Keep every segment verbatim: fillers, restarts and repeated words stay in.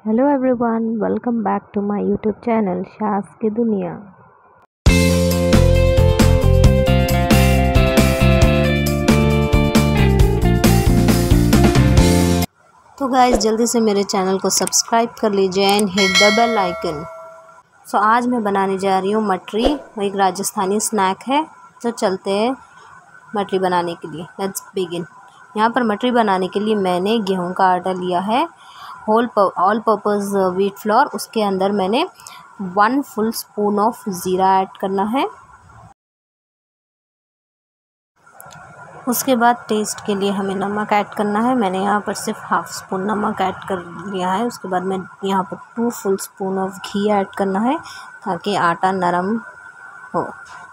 Hello everyone, welcome back to my YouTube channel शास की दुनिया। तो गाइस, जल्दी से मेरे चैनल को सब्सक्राइब कर लीजिए and hit the bell icon. So आज मैं बनाने जा रही हूँ मटरी। वो एक राजस्थानी स्नैक है। तो चलते हैं मटरी बनाने के लिए। Let's begin. यहाँ पर मटरी बनाने के लिए मैंने गेहूं का आटा लिया है, whole all purpose wheat flour. उसके अंदर मैंने वन फुल स्पून ऑफ ज़ीरा ऐड करना है। उसके बाद टेस्ट के लिए हमें नमक ऐड करना है। मैंने यहाँ पर सिर्फ हाफ स्पून नमक ऐड कर लिया है। उसके बाद मैं यहाँ पर टू फुल स्पून ऑफ घी ऐड करना है ताकि आटा नरम हो।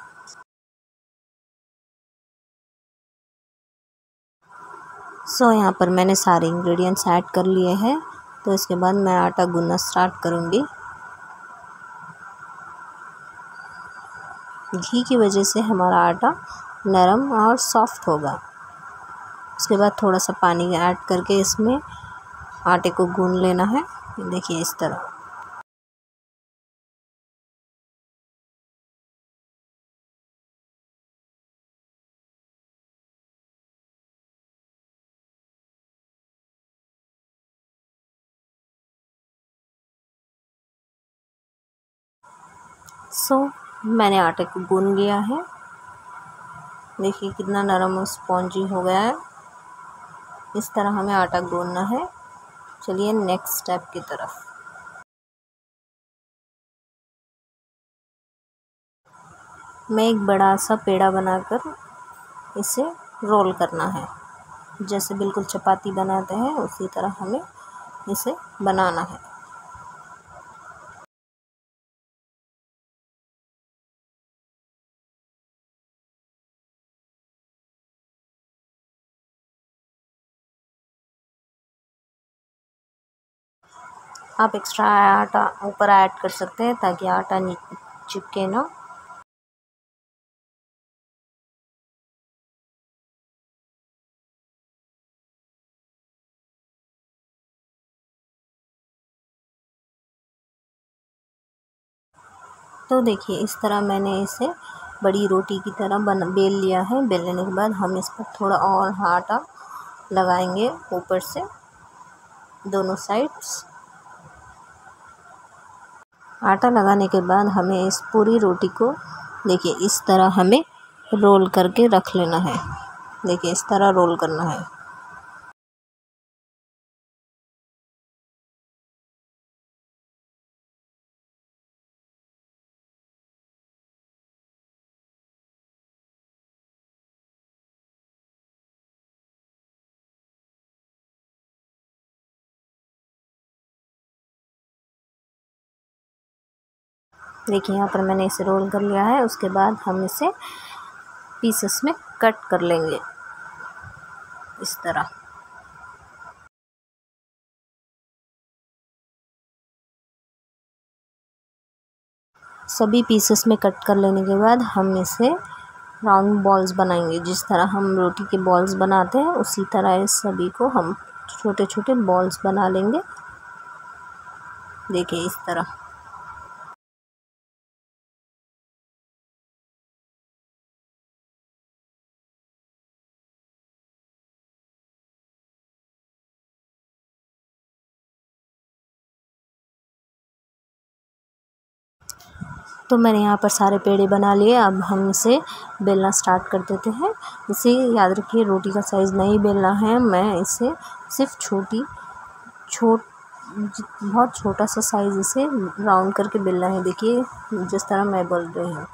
सो so, यहाँ पर मैंने सारे इंग्रेडिएंट्स ऐड कर लिए हैं। तो इसके बाद मैं आटा गूंदना स्टार्ट करूँगी। घी की वजह से हमारा आटा नरम और सॉफ्ट होगा। उसके बाद थोड़ा सा पानी ऐड करके इसमें आटे को गूंद लेना है। देखिए इस तरह। सो so, मैंने आटे को गूंद लिया है। देखिए कितना नरम और स्पॉन्जी हो गया है। इस तरह हमें आटा गूंदना है। चलिए नेक्स्ट स्टेप की तरफ। मैं एक बड़ा सा पेड़ा बनाकर इसे रोल करना है। जैसे बिल्कुल चपाती बनाते हैं उसी तरह हमें इसे बनाना है। आप एक्स्ट्रा आटा ऊपर ऐड कर सकते हैं ताकि आटा चिपके ना। तो देखिए इस तरह मैंने इसे बड़ी रोटी की तरह बन बेल लिया है। बेलने के बाद हम इस पर थोड़ा और आटा लगाएंगे ऊपर से दोनों साइड्स। आटा लगाने के बाद हमें इस पूरी रोटी को देखिए इस तरह हमें रोल करके रख लेना है। देखिए इस तरह रोल करना है। देखिए यहाँ पर मैंने इसे रोल कर लिया है। उसके बाद हम इसे पीसेस में कट कर लेंगे इस तरह। सभी पीसेस में कट कर लेने के बाद हम इसे राउंड बॉल्स बनाएंगे। जिस तरह हम रोटी के बॉल्स बनाते हैं उसी तरह इस सभी को हम छोटे छोटे बॉल्स बना लेंगे। देखिए इस तरह। तो मैंने यहाँ पर सारे पेड़े बना लिए। अब हम इसे बेलना स्टार्ट कर देते हैं। इसे याद रखिए रोटी का साइज़ नहीं बेलना है। मैं इसे सिर्फ छोटी छोट बहुत छोटा सा साइज़ इसे राउंड करके बेलना है। देखिए जिस तरह मैं बोल रही हूँ।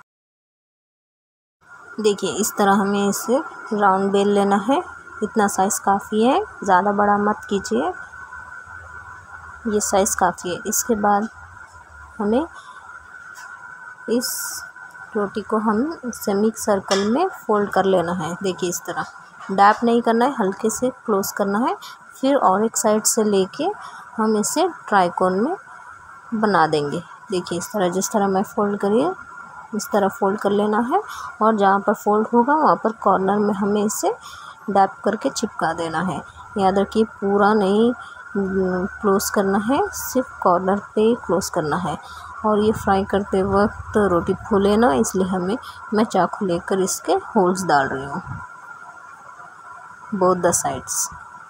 देखिए इस तरह हमें इसे राउंड बेल लेना है। इतना साइज़ काफ़ी है, ज़्यादा बड़ा मत कीजिए। ये साइज़ काफ़ी है। इसके बाद हमें इस रोटी को हम सेमी सर्कल में फोल्ड कर लेना है। देखिए इस तरह डैप नहीं करना है, हल्के से क्लोज करना है। फिर और एक साइड से लेके हम इसे ट्राइकोन में बना देंगे। देखिए इस तरह, जिस तरह मैं फोल्ड करिए इस तरह फोल्ड कर लेना है। और जहाँ पर फोल्ड होगा वहाँ पर कॉर्नर में हमें इसे डैप करके चिपका देना है। याद रखिए पूरा नहीं क्लोज़ करना है, सिर्फ कॉर्नर पे क्लोज़ करना है। और ये फ्राई करते वक्त रोटी फूले ना, इसलिए हमें मैं चाकू लेकर इसके होल्स डाल रही हूँ both the sides.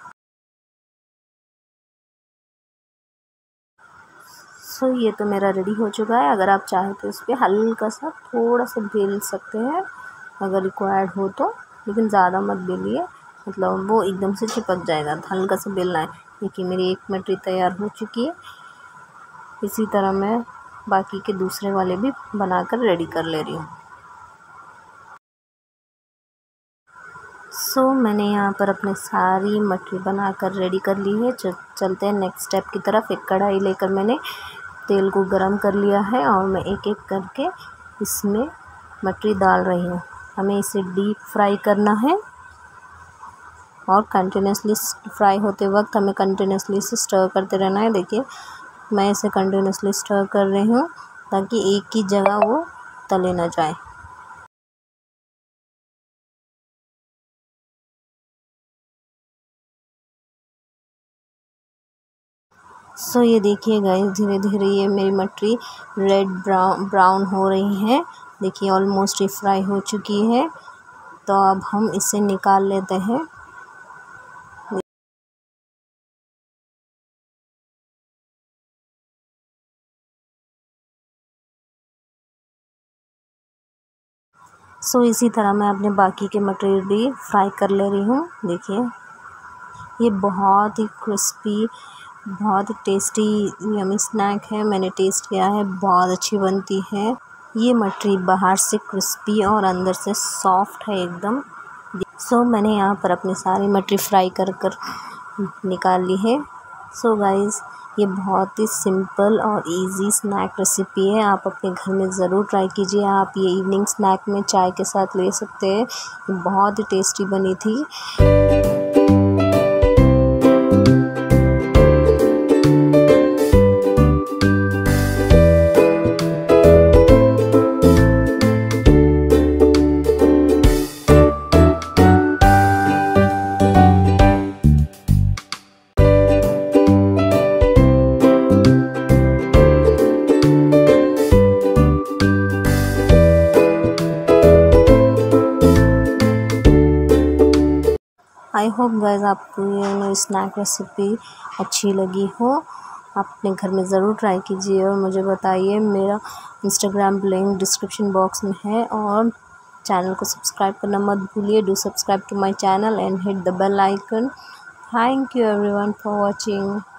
So so, ये तो मेरा रेडी हो चुका है। अगर आप चाहें तो इस पर हल्का सा थोड़ा सा बेल सकते हैं अगर रिक्वायर्ड हो तो, लेकिन ज़्यादा मत बेलिए, मतलब वो एकदम से चिपक जाएगा। हल्का सा बेलना है। देखिए मेरी एक मटरी तैयार हो चुकी है। इसी तरह मैं बाकी के दूसरे वाले भी बनाकर रेडी कर ले रही हूँ। सो so, मैंने यहाँ पर अपने सारी मटरी बनाकर रेडी कर ली है। चलते हैं नेक्स्ट स्टेप की तरफ। एक कढ़ाई लेकर मैंने तेल को गरम कर लिया है और मैं एक एक करके इसमें मटरी डाल रही हूँ। हमें इसे डीप फ्राई करना है और कंटिन्यूसली फ्राई होते वक्त हमें कंटिन्यूसली इसे स्टर करते रहना है। देखिए मैं इसे कंटिन्यूसली स्टर कर रही हूँ ताकि एक ही जगह वो तले ना जाए। सो so, ये देखिए गाइस, धीरे धीरे ये मेरी मटरी रेड ब्राउन ब्राउन हो रही है। देखिए ऑलमोस्ट ये फ्राई हो चुकी है। तो अब हम इसे निकाल लेते हैं। सो so, इसी तरह मैं अपने बाकी के मटेरियल भी फ्राई कर ले रही हूँ। देखिए ये बहुत ही क्रिस्पी, बहुत ही टेस्टी यमी स्नैक है। मैंने टेस्ट किया है, बहुत अच्छी बनती है। ये मटरी बाहर से क्रिस्पी और अंदर से सॉफ्ट है एकदम। सो so, मैंने यहाँ पर अपनी सारी मटरी फ्राई कर कर निकाल ली है। सो so, गाइज़ ये बहुत ही सिंपल और इजी स्नैक रेसिपी है। आप अपने घर में ज़रूर ट्राई कीजिए। आप ये इवनिंग स्नैक में चाय के साथ ले सकते हैं। बहुत ही टेस्टी बनी थी। आई होप गाइस आपको ये स्नैक रेसिपी अच्छी लगी हो। आप अपने घर में ज़रूर ट्राई कीजिए और मुझे बताइए। मेरा इंस्टाग्राम लिंक डिस्क्रिप्शन बॉक्स में है और चैनल को सब्सक्राइब करना मत भूलिए। Do subscribe to my channel and hit the bell icon. Thank you everyone for watching.